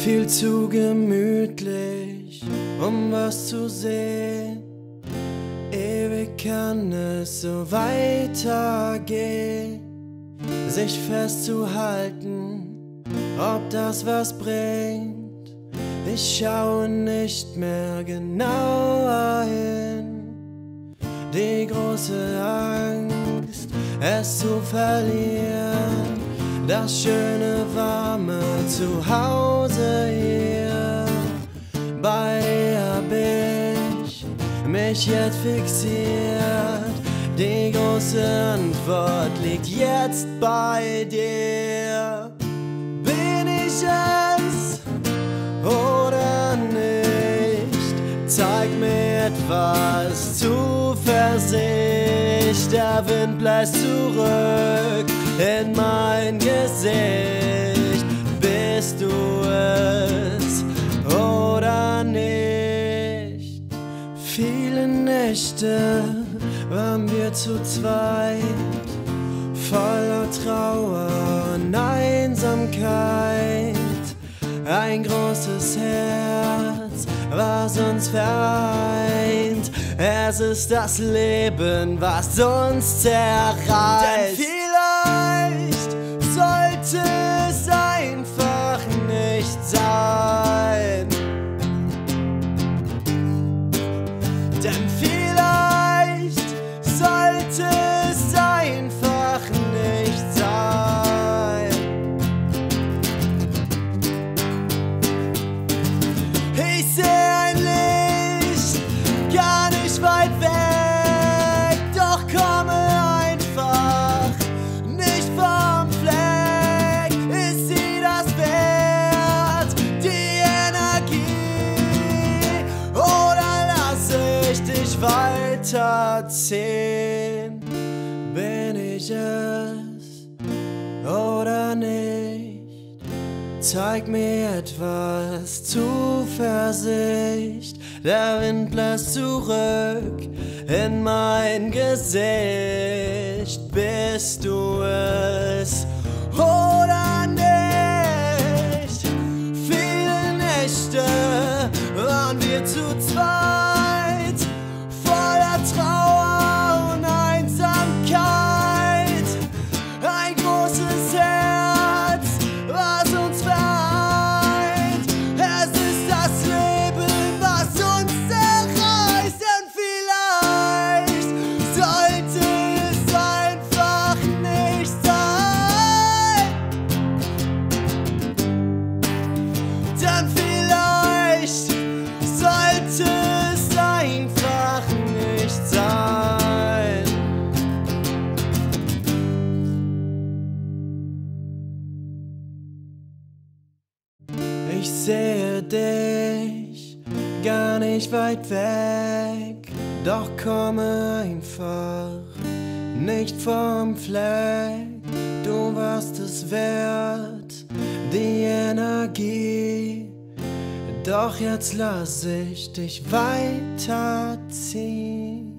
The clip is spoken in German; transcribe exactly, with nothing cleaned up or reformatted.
Viel zu gemütlich, um was zu sehen. Ewig kann es so weitergehen. Sich festzuhalten, ob das was bringt. Ich schaue nicht mehr genauer hin. Die große Angst, es zu verlieren. Das schöne, warme Zuhause hier. Bei dir hab ich mich jetzt fixiert. Die große Antwort liegt jetzt bei dir. Bin ich es oder nicht? Zeig mir etwas Zuversicht. Der Wind bläst zurück in mein Gesicht. Bist du es oder nicht? Viele Nächte waren wir zu zweit, voller Trauer und Einsamkeit. Ein großes Herz, was uns vereint. Es ist das Leben, was uns zerreißt. Denn vielleicht sollte es einfach nicht sein. Denn vielleicht sollte es einfach nicht sein. Ich sehe ein Licht, gar nicht weit weg, doch komme einfach nicht vom Fleck. Ist sie das wert, die Energie, oder lasse ich dich weiterziehen? Bin ich es oder nicht? Zeig mir etwas Zuversicht. Der Wind bläst zurück in mein Gesicht. Bist du es oder nicht? Viele Nächte waren wir zu zweit, voller Trauer und Einsamkeit. Ein großes Herz, was uns vereint. Es ist das Leben, was uns zerreißt. Denn vielleicht sollte es einfach nicht sein. Denn vielleicht sollte es einfach nicht sein. Ich sehe dich gar nicht weit weg, doch komme einfach nicht vom Fleck. Du warst es wert, die Energie, doch jetzt lass ich dich weiterziehen.